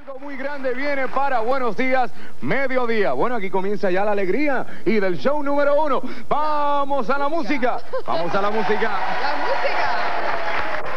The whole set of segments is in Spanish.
Algo muy grande viene para Buenos Días Mediodía. Bueno, aquí comienza ya la alegría y del show número 1. ¡Vamos a la música! ¡Vamos a la música! ¡La música!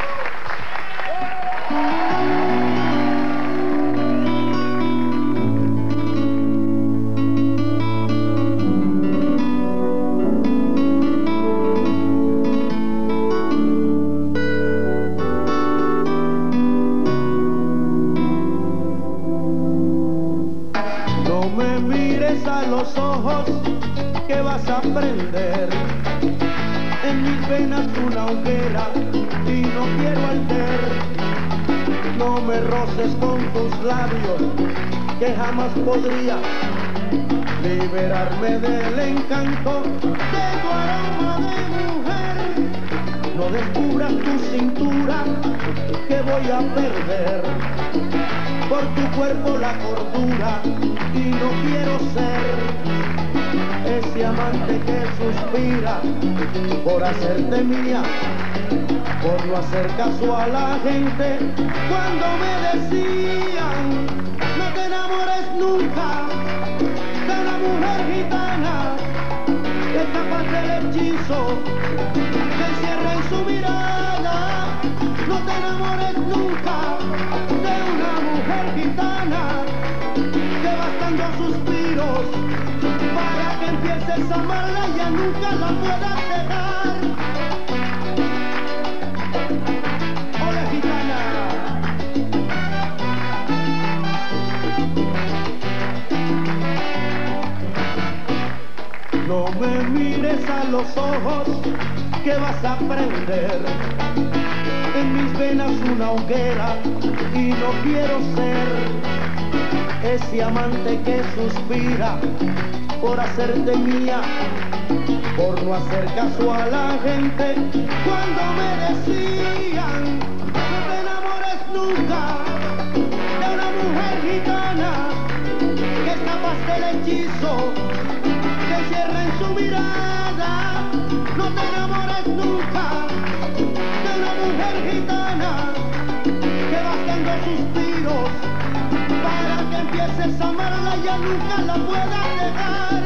No me mires a los ojos, que vas a prender en mis venas una hoguera y no quiero arder. No me roces con tus labios, que jamás podría liberarme del encanto de tu aroma de mujer. No descubras tu cintura, que voy a perder por tu cuerpo la cordura, y no quiero ser ese amante que suspira por hacerte mía, por no hacer caso a la gente cuando me decían: no te enamores nunca de una mujer gitana, que es capaz del hechizo que encierra en su mirada. No te enamores nunca de una mujer gitana, que bastando suspiros para que empieces a amarla ya nunca la puedas dejar. ¡Ole, gitana! No me mires a los ojos, que vas a prender en mis venas una hoguera, y no quiero ser ese amante que suspira por hacerte mía, por no hacer caso a la gente cuando me decían: no te enamores nunca de una mujer gitana, que es capaz del hechizo que encierra en su mirada. No te enamores nunca de una mujer gitana, que bastando suspiros para que empieces a amarla ya nunca la puedas dejar.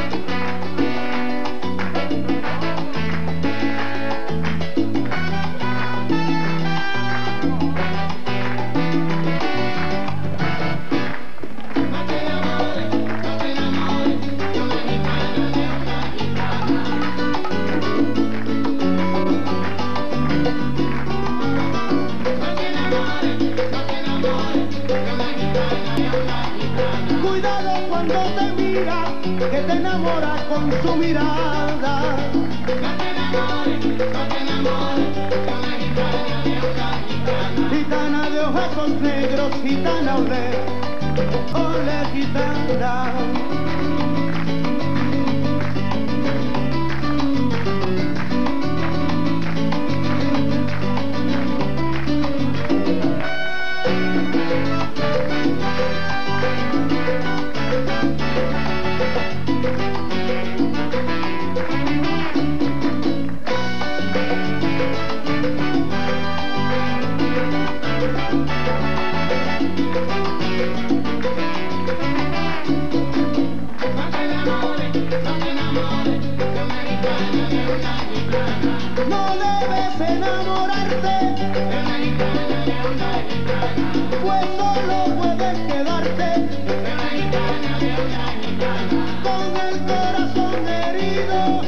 Cuidado cuando te mira, que te enamora con su mirada. No te enamores, no te enamores de una gitana, gitana de ojos negros, gitana, ole, ole, gitana. No debes enamorarte, pues solo puedes quedarte con el corazón herido.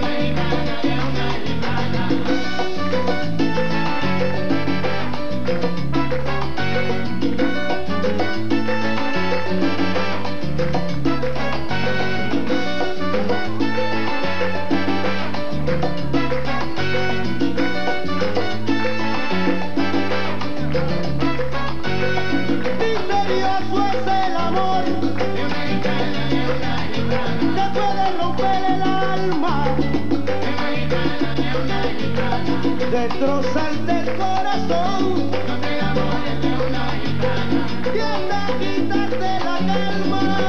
Misterioso es el amor, que puede romper el alma, destrozarte el corazón y hasta quitarte la calma.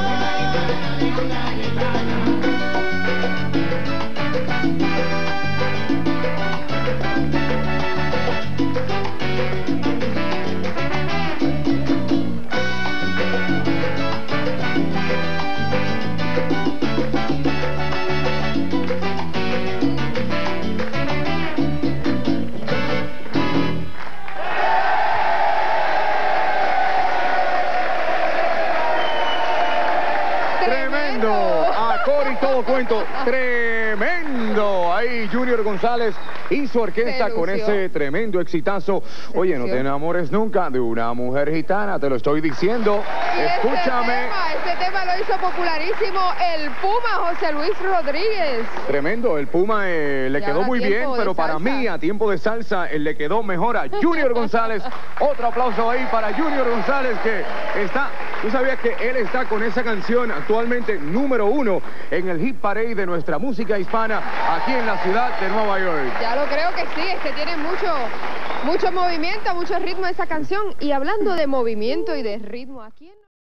lo cuento. Tremendo. Ahí Junior González y su orquesta con ese tremendo exitazo. Oye, no te enamores nunca de una mujer gitana, te lo estoy diciendo. Y Escúchame. Este tema lo hizo popularísimo el Puma José Luis Rodríguez. Tremendo, el Puma le quedó muy bien, pero para mí, a tiempo de salsa, le quedó mejor a Junior González. Otro aplauso ahí para Junior González, que está, tú sabías que él está con esa canción actualmente número 1 en el hit parade de nuestra música hispana aquí en la ciudad de Nueva York. Ya lo creo que sí, es que tiene mucho movimiento, mucho ritmo esa canción. Y hablando de movimiento y de ritmo, ¿a quién?